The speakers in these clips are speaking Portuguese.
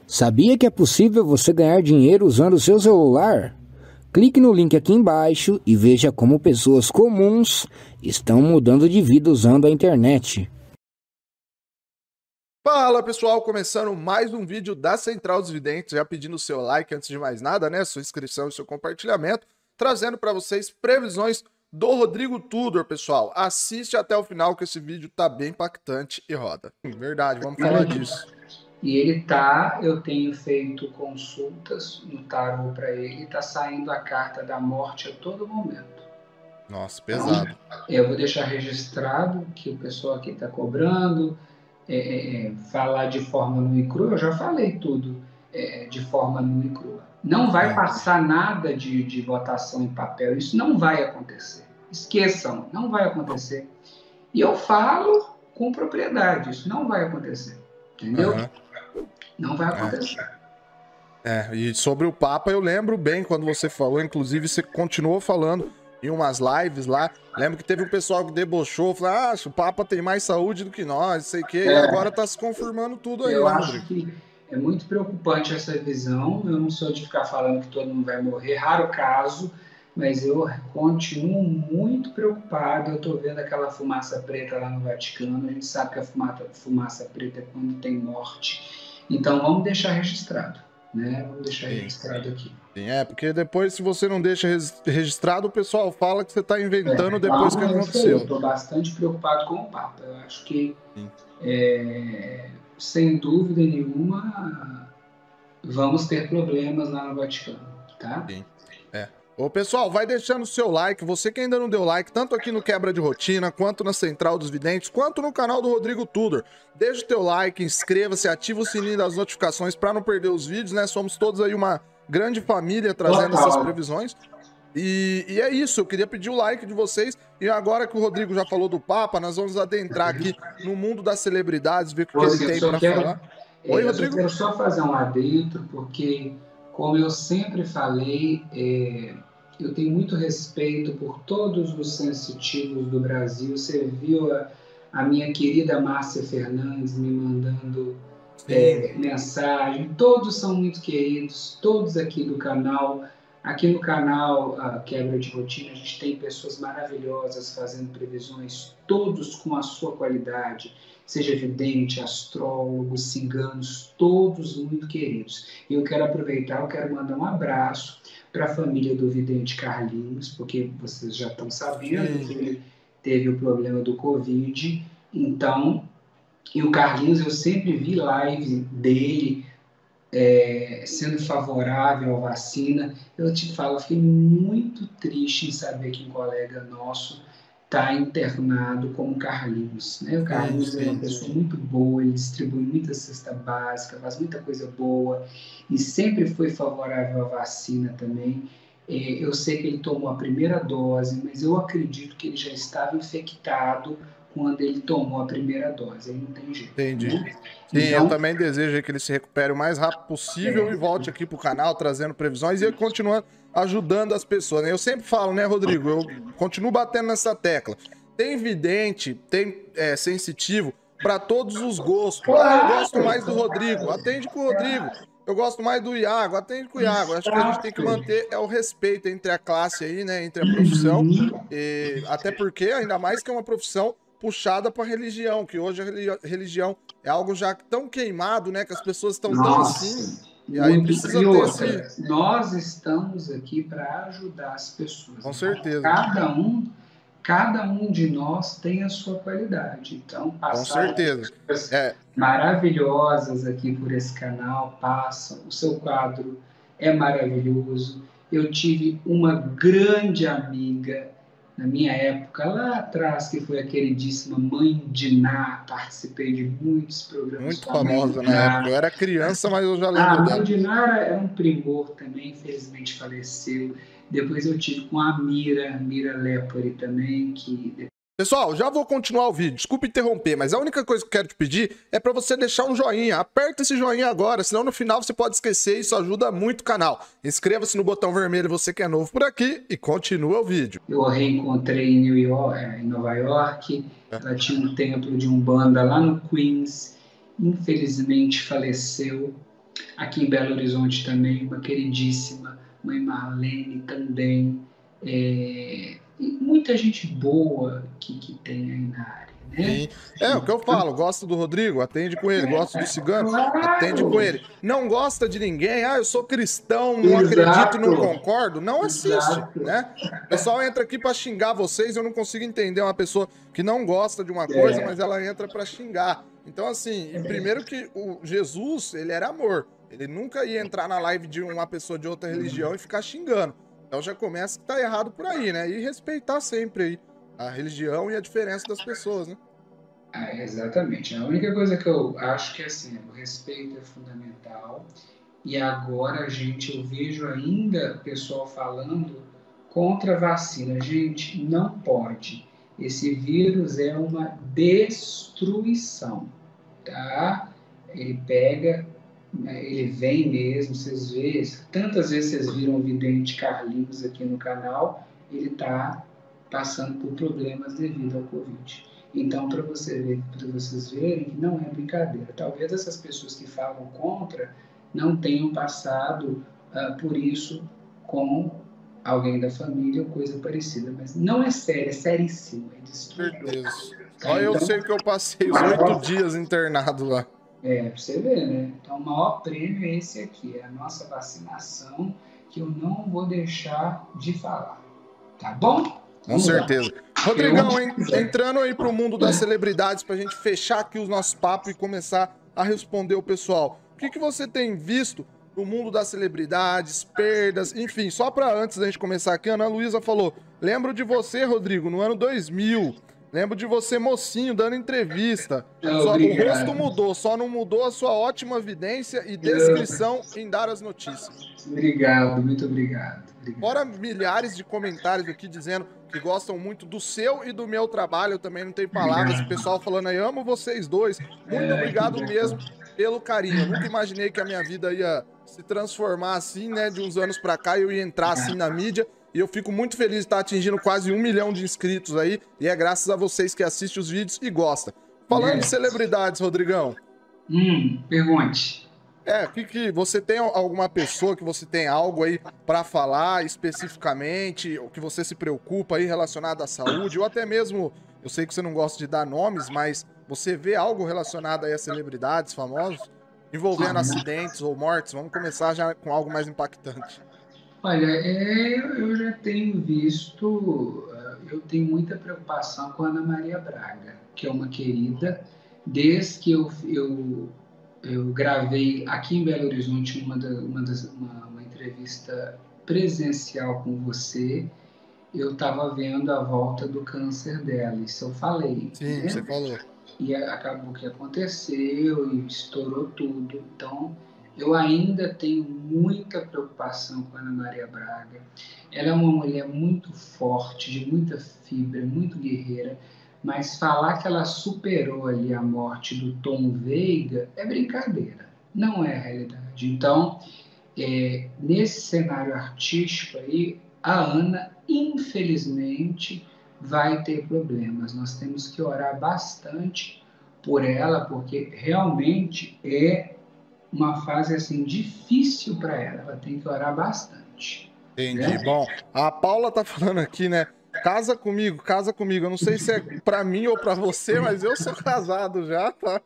Sabia que é possível você ganhar dinheiro usando o seu celular? Clique no link aqui embaixo e veja como pessoas comuns estão mudando de vida usando a internet. Fala pessoal, começando mais um vídeo da Central dos Videntes, já pedindo o seu like antes de mais nada, né? Sua inscrição e seu compartilhamento, trazendo para vocês previsões do Rodrigo Tudor, pessoal. Assiste até o final que esse vídeo tá bem impactante e roda. Verdade, vamos falar disso. E eu tenho feito consultas no tarô para ele, tá saindo a carta da morte a todo momento. Nossa, pesado. Então, eu vou deixar registrado que o pessoal aqui está cobrando, falar de forma nua e crua, eu já falei tudo de forma nua e crua. Não vai passar nada de votação em papel, isso não vai acontecer. Esqueçam, não vai acontecer. E eu falo com propriedade, isso não vai acontecer, entendeu? Não vai acontecer. E sobre o Papa, eu lembro bem quando você falou, inclusive você continuou falando em umas lives lá, lembro que teve um pessoal que debochou, falou, o Papa tem mais saúde do que nós, sei o quê, e agora tá se confirmando tudo aí, eu né, acho que é muito preocupante essa visão, eu não sou de ficar falando que todo mundo vai morrer, raro caso, mas eu continuo muito preocupado, eu tô vendo aquela fumaça preta lá no Vaticano, a gente sabe que a fumaça preta é quando tem morte, então vamos deixar registrado, né? Vamos deixar registrado aqui. Sim, porque depois, se você não deixa registrado, o pessoal fala que você está inventando depois que aconteceu. Eu estou bastante preocupado com o Papa. Eu acho que, sem dúvida nenhuma, vamos ter problemas lá no Vaticano, tá? Sim. Ô, pessoal, vai deixando o seu like. Você que ainda não deu like, tanto aqui no Quebra de Rotina, quanto na Central dos Videntes, quanto no canal do Rodrigo Tudor. Deixa o teu like, inscreva-se, ativa o sininho das notificações para não perder os vídeos, né? Somos todos aí uma grande família trazendo essas previsões. E é isso, eu queria pedir o like de vocês. E agora que o Rodrigo já falou do Papa, nós vamos adentrar aqui no mundo das celebridades, ver o que ele tem para falar. Oi, Rodrigo? Eu quero só fazer um adentro, porque, como eu sempre falei, eu tenho muito respeito por todos os sensitivos do Brasil. Você viu a minha querida Márcia Fernandes me mandando mensagem. Todos são muito queridos, todos aqui do canal. Aqui no canal a Quebra de Rotina, a gente tem pessoas maravilhosas fazendo previsões, todos com a sua qualidade, seja vidente, astrólogo, ciganos, todos muito queridos. E eu quero aproveitar, eu quero mandar um abraço para a família do vidente Carlinhos, porque vocês já estão sabendo que ele teve o problema do Covid, então, e o Carlinhos, eu sempre vi live dele sendo favorável à vacina. Eu te falo, eu fiquei muito triste em saber que um colega nosso está internado como o Carlinhos, né? O Carlinhos é uma pessoa muito boa, ele distribui muita cesta básica, faz muita coisa boa e sempre foi favorável à vacina também. Eu sei que ele tomou a primeira dose, mas eu acredito que ele já estava infectado quando ele tomou a primeira dose, aí não tem jeito. Entendi. Né? Sim, então, eu também desejo que ele se recupere o mais rápido possível e volte aqui pro canal trazendo previsões e continuando ajudando as pessoas, né? Eu sempre falo, né, Rodrigo? Eu continuo batendo nessa tecla. Tem vidente, tem sensitivo para todos os gostos. Eu gosto mais do Rodrigo, atende com o Rodrigo. Eu gosto mais do Iago, atende com o Iago. Acho que a gente tem que manter o respeito entre a classe aí, né? Entre a profissão. Até porque, ainda mais que é uma profissão puxada para a religião, que hoje a religião é algo já tão queimado, né? Que as pessoas estão tão assim. E aí precisa ter nós estamos aqui para ajudar as pessoas. Com certeza. Cada um de nós tem a sua qualidade. Então, passar maravilhosas aqui por esse canal, passam. O seu quadro é maravilhoso. Eu tive uma grande amiga na minha época, lá atrás, que foi a queridíssima Mãe de Ná, participei de muitos programas. Muito famosa na época, eu era criança, mas eu já lembro dela. A Mãe de Ná era um primor também, infelizmente faleceu. Depois eu tive com a Mira Lepore também, que... Pessoal, já vou continuar o vídeo, desculpa interromper, mas a única coisa que eu quero te pedir é para você deixar um joinha. Aperta esse joinha agora, senão no final você pode esquecer, isso ajuda muito o canal. Inscreva-se no botão vermelho, você que é novo por aqui, e continua o vídeo. Eu a reencontrei em Nova York, ela tinha um templo de Umbanda lá no Queens, infelizmente faleceu. Aqui em Belo Horizonte também, uma queridíssima, mãe Marlene também. E muita gente boa que tem aí na área, né? Sim. É o que eu falo, gosta do Rodrigo, atende com ele, gosta do Cigano, atende Claro! com ele. Não gosta de ninguém, eu sou cristão, não acredito e não Exato! concordo, não assiste, Exato! né? O pessoal entra aqui pra xingar vocês, eu não consigo entender uma pessoa que não gosta de uma coisa, mas ela entra pra xingar. Então, assim, e primeiro que o Jesus, ele era amor. Ele nunca ia entrar na live de uma pessoa de outra religião e ficar xingando. Então já começa que tá errado por aí, né? E respeitar sempre aí a religião e a diferença das pessoas, né? Exatamente. A única coisa que eu acho que assim, o respeito é fundamental. E agora, eu vejo ainda o pessoal falando contra a vacina. Gente, não pode. Esse vírus é uma destruição, tá? Ele pega, né, ele vem mesmo, vocês veem, tantas vezes vocês viram o vidente Carlinhos aqui no canal, ele está passando por problemas devido ao Covid. Então, para vocês verem que não é brincadeira. Talvez essas pessoas que falam contra não tenham passado por isso com alguém da família ou coisa parecida. Mas não é sério, é seríssimo, é destruidor. Certeza. Tá? Só eu Então, sei que eu passei os 8 dias internado lá. pra você ver, né? Então, o maior prêmio é esse aqui, é a nossa vacinação, que eu não vou deixar de falar. Tá bom? Com certeza. Rodrigão, entrando aí pro mundo das celebridades, pra gente fechar aqui os nossos papos e começar a responder o pessoal. O que você tem visto no mundo das celebridades, perdas, enfim, só pra antes da gente começar aqui, a Ana Luísa falou, lembro de você, Rodrigo, no ano 2000, lembro de você mocinho, dando entrevista, o rosto mudou, só não mudou a sua ótima vidência e descrição em dar as notícias. Obrigado, muito obrigado. Fora milhares de comentários aqui dizendo que gostam muito do seu e do meu trabalho, eu também não tenho palavras, o pessoal falando aí, amo vocês dois, muito obrigado mesmo pelo carinho, eu nunca imaginei que a minha vida ia se transformar assim, né, de uns anos pra cá, eu ia entrar assim na mídia, e eu fico muito feliz de estar atingindo quase 1 milhão de inscritos aí, e é graças a vocês que assistem os vídeos e gostam. Falando de celebridades, Rodrigão. Pergunte. Que você tem alguma pessoa que você tem algo aí pra falar especificamente, ou que você se preocupa aí relacionado à saúde, ou até mesmo, eu sei que você não gosta de dar nomes, mas você vê algo relacionado aí a celebridades famosos, envolvendo acidentes ou mortes? Vamos começar já com algo mais impactante. Olha, eu já tenho visto, eu tenho muita preocupação com a Ana Maria Braga, que é uma querida, desde que eu gravei aqui em Belo Horizonte uma entrevista presencial com você, eu estava vendo a volta do câncer dela, isso eu falei. Sim, né? Você falou. E acabou que aconteceu e estourou tudo. Então, eu ainda tenho muita preocupação com a Ana Maria Braga. Ela é uma mulher muito forte, de muita fibra, muito guerreira, mas falar que ela superou ali a morte do Tom Veiga é brincadeira, não é a realidade. Então, nesse cenário artístico aí, a Ana, infelizmente, vai ter problemas. Nós temos que orar bastante por ela, porque realmente é uma fase assim difícil para ela. Ela tem que orar bastante. Entendi. Né? Bom, a Paula tá falando aqui, né? Casa comigo, casa comigo. Eu não sei se é pra mim ou pra você, mas eu sou casado já, tá?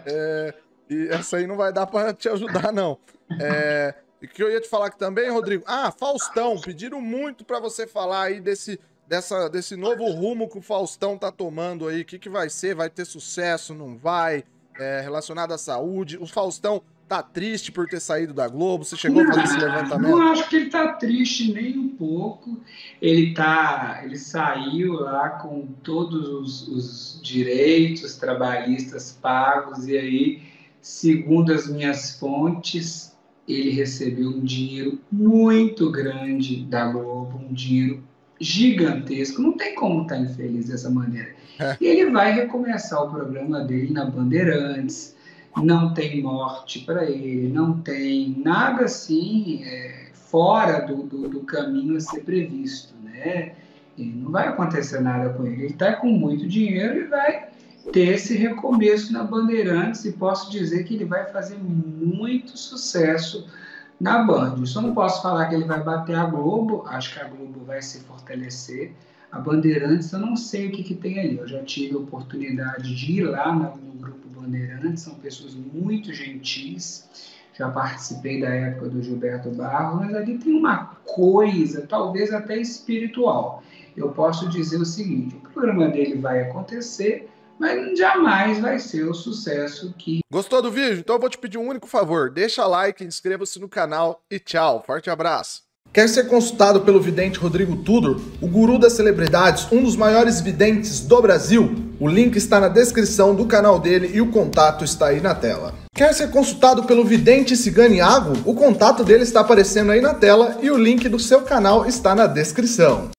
E essa aí não vai dar pra te ajudar, não. O que eu ia te falar aqui também, Rodrigo? Faustão. Pediram muito pra você falar aí desse novo rumo que o Faustão tá tomando aí. O que vai ser? Vai ter sucesso? Não vai? Relacionado à saúde. O Faustão tá triste por ter saído da Globo? Você chegou a fazer esse levantamento? Não acho que ele tá triste nem um pouco. Ele saiu lá com todos os direitos trabalhistas pagos e aí, segundo as minhas fontes, ele recebeu um dinheiro muito grande da Globo, um dinheiro gigantesco. Não tem como estar infeliz dessa maneira. E ele vai recomeçar o programa dele na Bandeirantes. Não tem morte para ele, não tem nada assim fora do caminho a ser previsto, né? E não vai acontecer nada com ele. Ele está com muito dinheiro e vai ter esse recomeço na Bandeirantes e posso dizer que ele vai fazer muito sucesso na Band. Eu só não posso falar que ele vai bater a Globo, acho que a Globo vai se fortalecer. A Bandeirantes, eu não sei o que tem ali. Eu já tive a oportunidade de ir lá no grupo Bandeirantes, são pessoas muito gentis. Já participei da época do Gilberto Barros, mas ali tem uma coisa, talvez até espiritual. Eu posso dizer o seguinte, o programa dele vai acontecer, mas jamais vai ser o sucesso que... Gostou do vídeo? Então eu vou te pedir um único favor. Deixa like, inscreva-se no canal e tchau. Forte abraço. Quer ser consultado pelo vidente Rodrigo Tudor, o guru das celebridades, um dos maiores videntes do Brasil? O link está na descrição do canal dele e o contato está aí na tela. Quer ser consultado pelo vidente Cigano Iago? O contato dele está aparecendo aí na tela e o link do seu canal está na descrição.